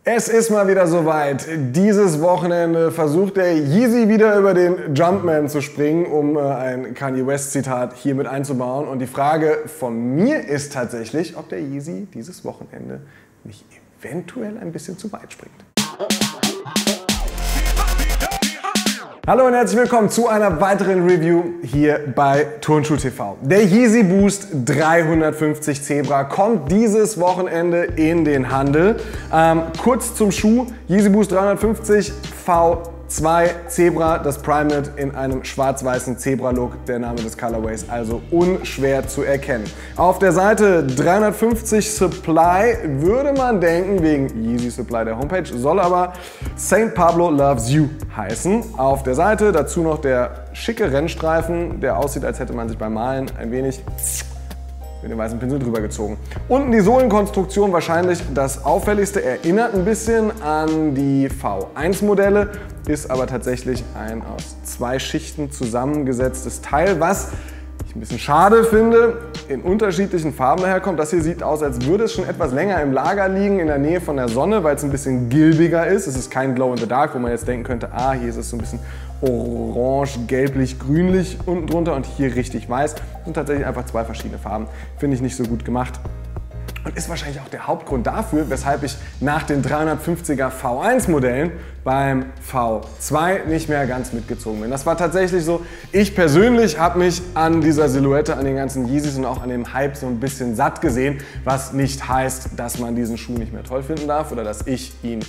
Es ist mal wieder soweit. Dieses Wochenende versucht der Yeezy wieder über den Jumpman zu springen, um ein Kanye West Zitat hier mit einzubauen. Und die Frage von mir ist tatsächlich, ob der Yeezy dieses Wochenende nicht eventuell ein bisschen zu weit springt. Hallo und herzlich willkommen zu einer weiteren Review hier bei Turnschuh TV. Der Yeezy Boost 350 Zebra kommt dieses Wochenende in den Handel. Kurz zum Schuh, Yeezy Boost 350 V2 Zebra, das Primeknit in einem schwarz-weißen Zebra-Look, der Name des Colorways, also unschwer zu erkennen. Auf der Seite 350 Supply würde man denken, wegen Yeezy Supply der Homepage, soll aber St. Pablo Loves You heißen. Auf der Seite dazu noch der schicke Rennstreifen, der aussieht, als hätte man sich beim Malen ein wenig mit dem weißen Pinsel drüber gezogen. Unten die Sohlenkonstruktion, wahrscheinlich das auffälligste, erinnert ein bisschen an die V1-Modelle, ist aber tatsächlich ein aus zwei Schichten zusammengesetztes Teil, was ich ein bisschen schade finde, in unterschiedlichen Farben daherkommt. Das hier sieht aus, als würde es schon etwas länger im Lager liegen, in der Nähe von der Sonne, weil es ein bisschen gilbiger ist. Es ist kein Glow in the Dark, wo man jetzt denken könnte, ah, hier ist es so ein bisschen orange, gelblich, grünlich unten drunter und hier richtig weiß. Das sind tatsächlich einfach zwei verschiedene Farben. Finde ich nicht so gut gemacht. Und ist wahrscheinlich auch der Hauptgrund dafür, weshalb ich nach den 350er V1 Modellen beim V2 nicht mehr ganz mitgezogen bin. Das war tatsächlich so. Ich persönlich habe mich an dieser Silhouette, an den ganzen Yeezys und auch an dem Hype so ein bisschen satt gesehen, was nicht heißt, dass man diesen Schuh nicht mehr toll finden darf oder dass ich ihn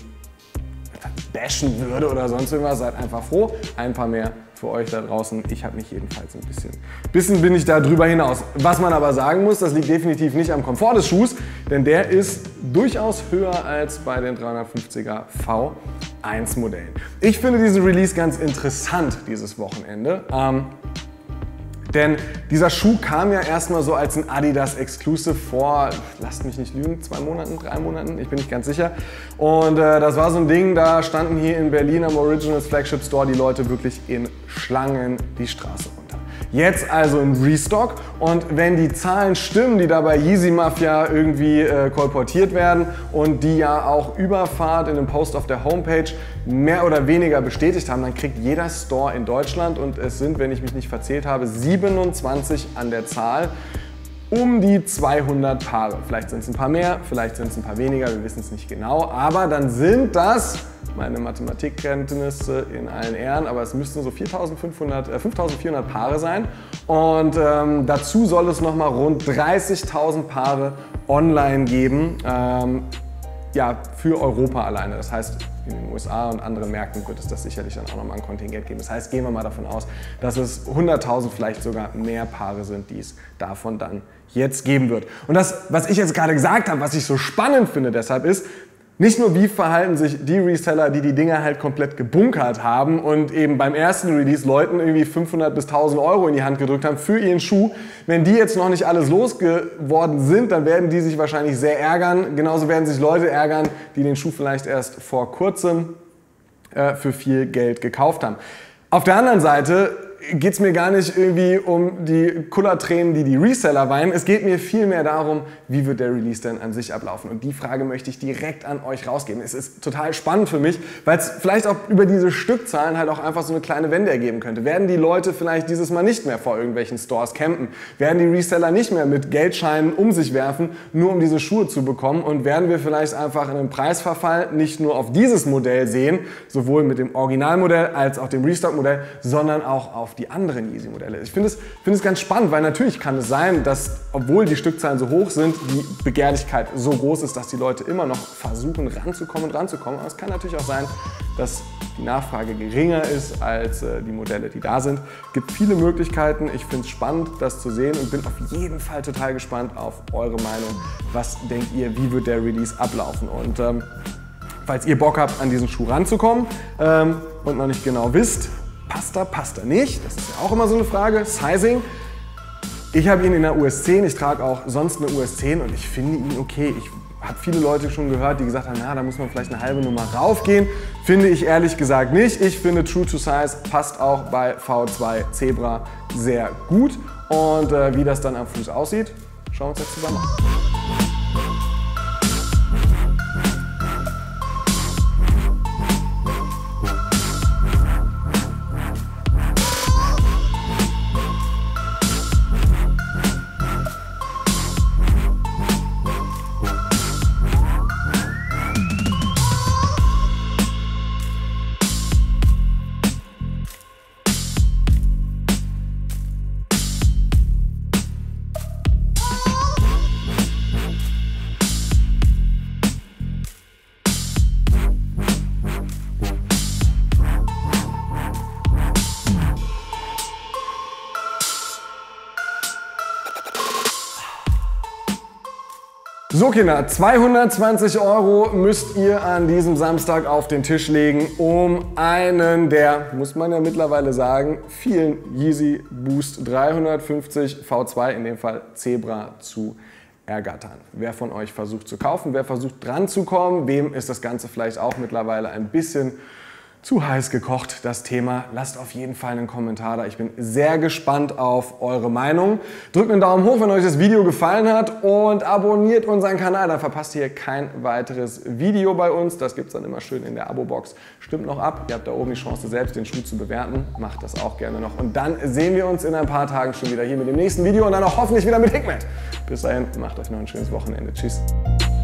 bashen würde oder sonst irgendwas. Seid einfach froh. Ein paar mehr für euch da draußen. Ich habe mich jedenfalls ein bisschen bin ich da drüber hinaus. Was man aber sagen muss, das liegt definitiv nicht am Komfort des Schuhs, denn der ist durchaus höher als bei den 350er V1 Modellen. Ich finde diesen Release ganz interessant dieses Wochenende. Denn dieser Schuh kam ja erstmal so als ein Adidas Exclusive vor, lasst mich nicht lügen, 2 Monaten, 3 Monaten, ich bin nicht ganz sicher. Und das war so ein Ding, da standen hier in Berlin am Originals Flagship Store die Leute wirklich in Schlangen die Straße runter. Jetzt also ein Restock und wenn die Zahlen stimmen, die da bei Yeezy Mafia irgendwie kolportiert werden und die ja auch Überfahrt in dem Post auf der Homepage mehr oder weniger bestätigt haben, dann kriegt jeder Store in Deutschland, und es sind, wenn ich mich nicht verzählt habe, 27 an der Zahl, um die 200 Paare. Vielleicht sind es ein paar mehr, vielleicht sind es ein paar weniger, wir wissen es nicht genau, aber dann sind das, meine Mathematikkenntnisse in allen Ehren, aber es müssten so 5400 Paare sein, und dazu soll es nochmal rund 30.000 Paare online geben, ja, für Europa alleine. Das heißt, in den USA und anderen Märkten wird es das sicherlich dann auch nochmal ein Kontingent geben. Das heißt, gehen wir mal davon aus, dass es 100.000, vielleicht sogar mehr Paare sind, die es davon dann jetzt geben wird. Und das, was ich jetzt gerade gesagt habe, was ich so spannend finde deshalb ist, nicht nur, wie verhalten sich die Reseller, die die Dinger halt komplett gebunkert haben und eben beim ersten Release Leuten irgendwie 500 bis 1000 Euro in die Hand gedrückt haben für ihren Schuh. Wenn die jetzt noch nicht alles losgeworden sind, dann werden die sich wahrscheinlich sehr ärgern. Genauso werden sich Leute ärgern, die den Schuh vielleicht erst vor kurzem für viel Geld gekauft haben. Auf der anderen Seite geht es mir gar nicht irgendwie um die Kullertränen, die die Reseller weinen. Es geht mir vielmehr darum, wie wird der Release denn an sich ablaufen. Und die Frage möchte ich direkt an euch rausgeben. Es ist total spannend für mich, weil es vielleicht auch über diese Stückzahlen halt auch einfach so eine kleine Wende ergeben könnte. Werden die Leute vielleicht dieses Mal nicht mehr vor irgendwelchen Stores campen? Werden die Reseller nicht mehr mit Geldscheinen um sich werfen, nur um diese Schuhe zu bekommen? Und werden wir vielleicht einfach einen Preisverfall nicht nur auf dieses Modell sehen, sowohl mit dem Originalmodell als auch dem Restock-Modell, sondern auch auf die anderen Yeezy-Modelle. Ich finde es ganz spannend, weil natürlich kann es sein, dass, obwohl die Stückzahlen so hoch sind, die Begehrlichkeit so groß ist, dass die Leute immer noch versuchen ranzukommen. Aber es kann natürlich auch sein, dass die Nachfrage geringer ist als die Modelle, die da sind. Es gibt viele Möglichkeiten. Ich finde es spannend, das zu sehen, und bin auf jeden Fall total gespannt auf eure Meinung. Was denkt ihr, wie wird der Release ablaufen? Und falls ihr Bock habt, an diesen Schuh ranzukommen und noch nicht genau wisst, passt er nicht? Das ist ja auch immer so eine Frage. Sizing. Ich habe ihn in der US 10, ich trage auch sonst eine US 10 und ich finde ihn okay. Ich habe viele Leute schon gehört, die gesagt haben, na, da muss man vielleicht eine halbe Nummer raufgehen. Finde ich ehrlich gesagt nicht. Ich finde True to Size passt auch bei V2 Zebra sehr gut. Und wie das dann am Fuß aussieht, schauen wir uns jetzt zusammen an. So Kinder, 220 € müsst ihr an diesem Samstag auf den Tisch legen, um einen der, muss man ja mittlerweile sagen, vielen Yeezy Boost 350 V2, in dem Fall Zebra, zu ergattern. Wer von euch versucht zu kaufen, wer versucht dran zu kommen, wem ist das Ganze vielleicht auch mittlerweile ein bisschen zu heiß gekocht, das Thema. Lasst auf jeden Fall einen Kommentar da. Ich bin sehr gespannt auf eure Meinung. Drückt einen Daumen hoch, wenn euch das Video gefallen hat und abonniert unseren Kanal. Dann verpasst ihr kein weiteres Video bei uns. Das gibt es dann immer schön in der Abo-Box. Stimmt noch ab. Ihr habt da oben die Chance, selbst den Schuh zu bewerten. Macht das auch gerne noch. Und dann sehen wir uns in ein paar Tagen schon wieder hier mit dem nächsten Video und dann auch hoffentlich wieder mit Hikmet. Bis dahin, macht euch noch ein schönes Wochenende. Tschüss.